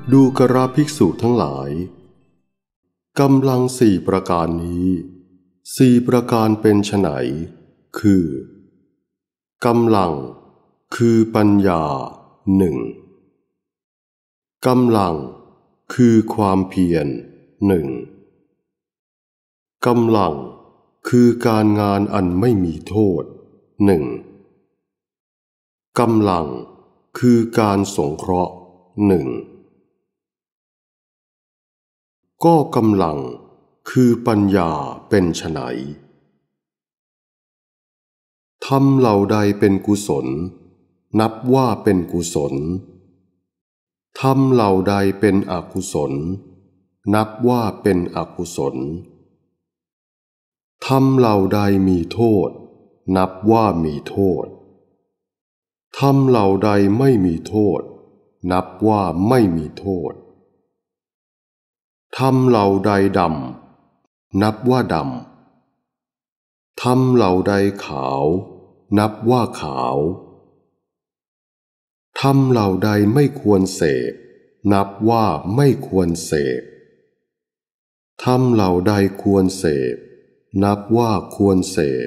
ดูกราภิกษุทั้งหลายกำลังสี่ประการนี้สี่ประการเป็นไฉนคือกำลังคือปัญญาหนึ่งกำลังคือความเพียรหนึ่งกำลังคือการงานอันไม่มีโทษหนึ่งกำลังคือการสงเคราะห์หนึ่งก็กำลังคือปัญญาเป็นไฉนธรรมเหล่าใดเป็นกุศลนับว่าเป็นกุศลธรรมเหล่าใดเป็นอกุศลนับว่าเป็นอกุศลธรรมเหล่าใดมีโทษนับว่ามีโทษธรรมเหล่าใดไม่มีโทษนับว่าไม่มีโทษธรรมเหล่าใดดำนับว่าดำธรรมเหล่าใดขาวนับว่าขาวธรรมเหล่าใดไม่ควรเสพนับว่าไม่ควรเสพธรรมเหล่าใดควรเสพนับว่าควรเสพ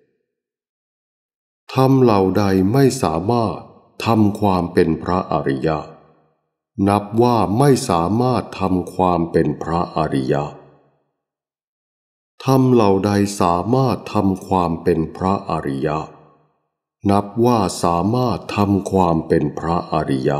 ธรรมเหล่าใดไม่สามารถทำความเป็นพระอริยะนับว่าไม่สามารถทำความเป็นพระอริยะธรรมเหล่าใดสามารถทำความเป็นพระอริยะนับว่าสามารถทำความเป็นพระอริยะ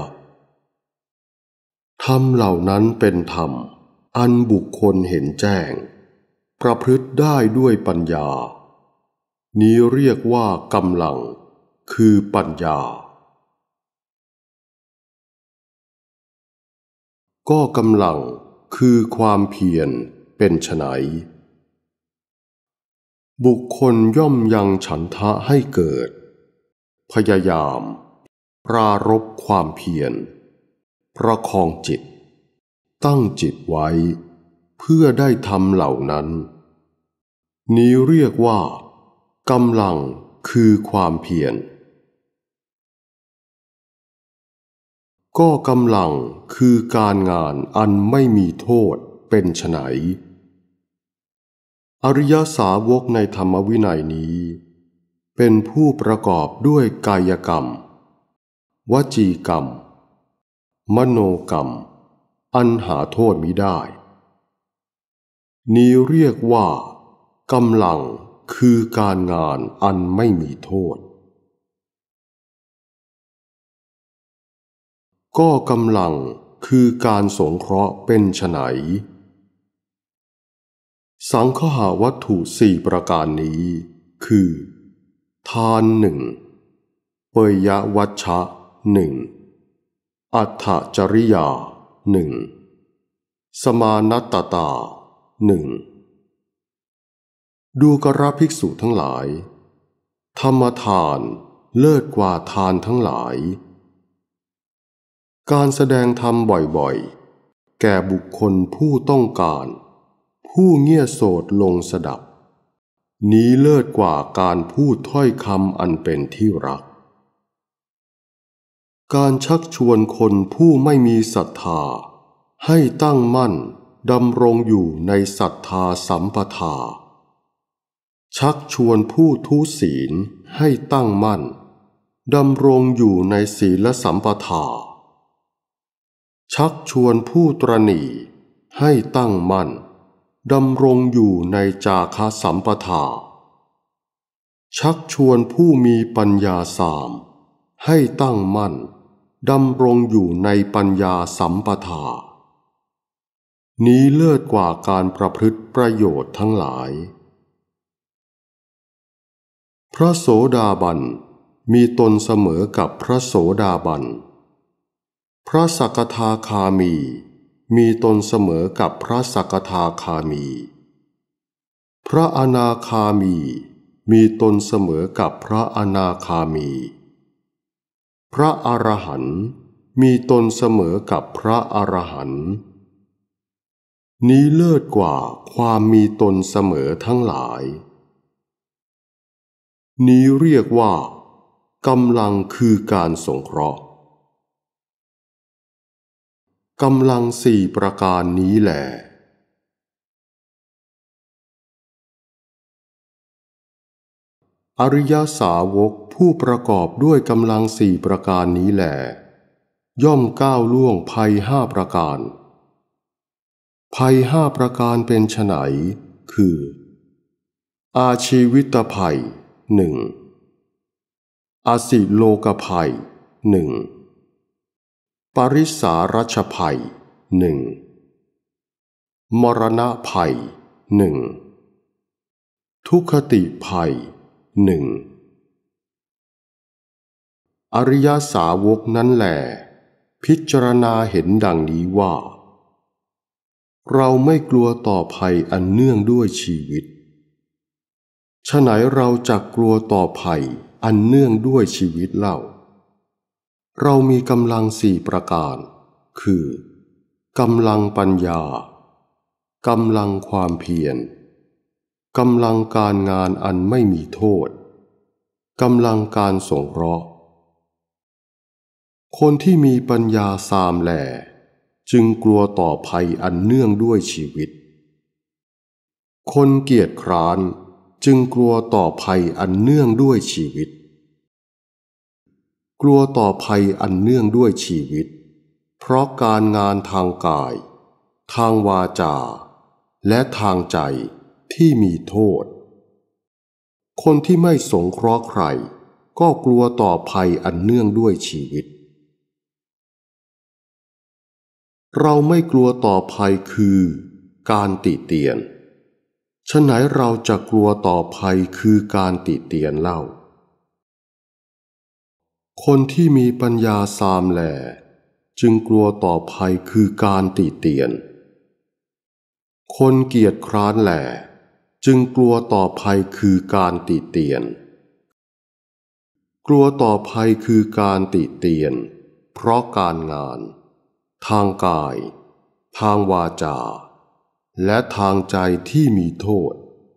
ธรรมเหล่านั้นเป็นธรรมอันบุคคลเห็นแจ้งประพฤติได้ด้วยปัญญานี้เรียกว่ากำลังคือปัญญาก็กำลังคือความเพียรเป็นไฉนบุคคลย่อมยังฉันทะให้เกิดพยายามปรารภความเพียรประคองจิตตั้งจิตไว้เพื่อได้ทำเหล่านั้นนี้เรียกว่ากำลังคือความเพียรก็กำลังคือการงานอันไม่มีโทษเป็นไฉนอริยสาวกในธรรมวินัยนี้เป็นผู้ประกอบด้วยกายกรรมวจีกรรมมโนกรรมอันหาโทษมิได้นี้เรียกว่ากำลังคือการงานอันไม่มีโทษก็กำลังคือการสงเคราะห์เป็นไฉนสังคหาวัตถุสี่ประการนี้คือทานหนึ่งเปยวัชชะหนึ่งอัตถจริยาหนึ่งสมานัตตาหนึ่งดูกราภิกษุทั้งหลายธรรมทานเลิศกว่าทานทั้งหลายการแสดงธรรมบ่อยๆแก่บุคคลผู้ต้องการผู้เงี่ยโสดลงสดับนี้เลิศกว่าการพูดถ้อยคำอันเป็นที่รักการชักชวนคนผู้ไม่มีศรัทธาให้ตั้งมั่นดำรงอยู่ในศรัทธาสัมปทาชักชวนผู้ทุศีลให้ตั้งมั่นดำรงอยู่ในศีลสัมปทาชักชวนผู้ตระหนี่ให้ตั้งมั่นดำรงอยู่ในจาคะสัมปทาชักชวนผู้มีปัญญาสามให้ตั้งมั่นดำรงอยู่ในปัญญาสัมปทานี้เลิศกว่าการประพฤติประโยชน์ทั้งหลายพระโสดาบันมีตนเสมอกับพระโสดาบันพระสกทาคามีมีตนเสมอกับพระสกทาคามีพระอนาคามีมีตนเสมอกับพระอนาคามีพระอรหันต์มีตนเสมอกับพระอรหันต์นี้เลิศกว่าความมีตนเสมอทั้งหลายนี้เรียกว่ากำลังคือการสงเคราะห์กำลังสี่ประการนี้แหละอริยสาวกผู้ประกอบด้วยกำลังสี่ประการนี้แหละย่อมก้าวล่วงภัยห้าประการภัยห้าประการเป็นไฉนคืออาชีวิตภัยหนึ่งอสิโลกภัยหนึ่งปริสารัชภัยหนึ่งมรณะภัยหนึ่งทุกขติภัยหนึ่งอริยสาวกนั้นแหลพิจารณาเห็นดังนี้ว่าเราไม่กลัวต่อภัยอันเนื่องด้วยชีวิตฉะไหนเราจักกลัวต่อภัยอันเนื่องด้วยชีวิตเล่าเรามีกำลังสี่ประการคือกำลังปัญญากำลังความเพียรกำลังการงานอันไม่มีโทษกำลังการสงเคราะห์คนที่มีปัญญาสามแหล่จึงกลัวต่อภัยอันเนื่องด้วยชีวิตคนเกียจคร้านจึงกลัวต่อภัยอันเนื่องด้วยชีวิตกลัวต่อภัยอันเนื่องด้วยชีวิตเพราะการงานทางกายทางวาจาและทางใจที่มีโทษคนที่ไม่สงเคราะห์ใครก็กลัวต่อภัยอันเนื่องด้วยชีวิตเราไม่กลัวต่อภัยคือการติเตียนฉะไหนเราจะกลัวต่อภัยคือการติเตียนเล่าคนที่มีปัญญาสามแหล่จึงกลัวต่อภัยคือการติเตียนคนเกียจคร้านแหล่จึงกลัวต่อภัยคือการติเตียนกลัวต่อภัยคือการติเตียนเพราะการงานทางกายทางวาจาและทางใจที่มีโทษ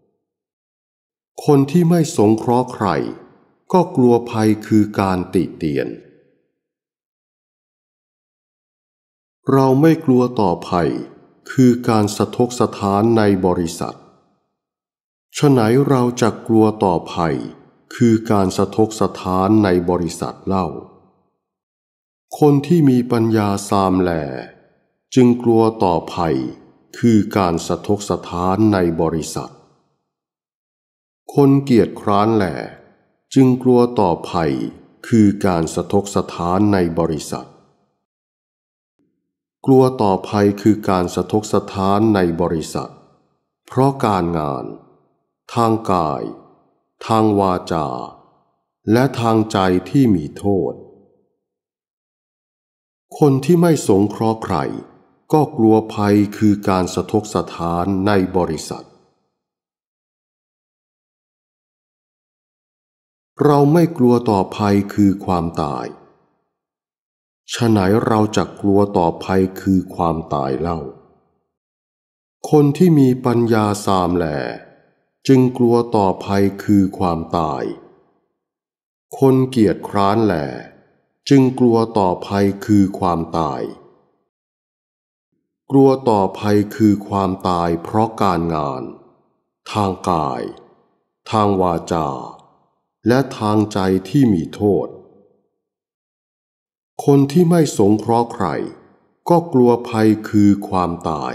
คนที่ไม่สงเคราะห์ใครก็กลัวภัยคือการติเตียนเราไม่กลัวต่อภัยคือการสะทกสถานในบริษัทฉะไหนเราจะกลัวต่อภัยคือการสะทกสถานในบริษัทเล่าคนที่มีปัญญาสามแหล่จึงกลัวต่อภัยคือการสะทกสถานในบริษัทคนเกียจคร้านแหล่จึงกลัวต่อภัยคือการสะทกสถานในบริษัทกลัวต่อภัยคือการสะทกสถานในบริษัทเพราะการงานทางกายทางวาจาและทางใจที่มีโทษคนที่ไม่สงเคราะห์ใครก็กลัวภัยคือการสะทกสถานในบริษัทเราไม่กลัวต่อภัยคือความตายฉะไหนเราจะกลัวต่อภัยคือความตายเล่าคนที่มีปัญญาสามแหล่จึงกลัวต่อภัยคือความตายคนเกียจคร้านแหล่จึงกลัวต่อภัยคือความตายกลัวต่อภัยคือความตายเพราะการงานทางกายทางวาจาและทางใจที่มีโทษคนที่ไม่สงเคราะห์ใครก็กลัวภัยคือความตาย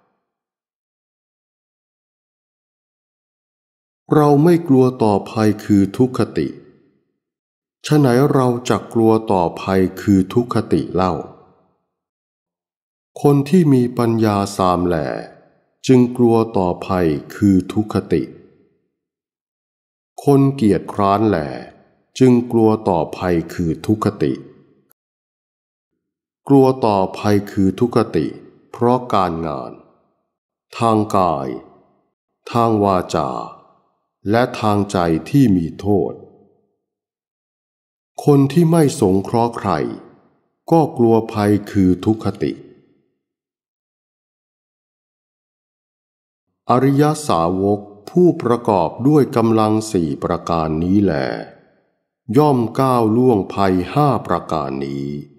เราไม่กลัวต่อภัยคือทุกขติฉะไหนเราจะกลัวต่อภัยคือทุกขติเล่าคนที่มีปัญญาสามแหล่จึงกลัวต่อภัยคือทุกขติคนเกียจคร้านแหล่จึงกลัวต่อภัยคือทุกขติกลัวต่อภัยคือทุกขติเพราะการงานทางกายทางวาจาและทางใจที่มีโทษคนที่ไม่สงเคราะห์ใครก็กลัวภัยคือทุกขติอริยสาวกผู้ประกอบด้วยกำลังสี่ประการนี้แลย่อมก้าวล่วงภัยห้าประการนี้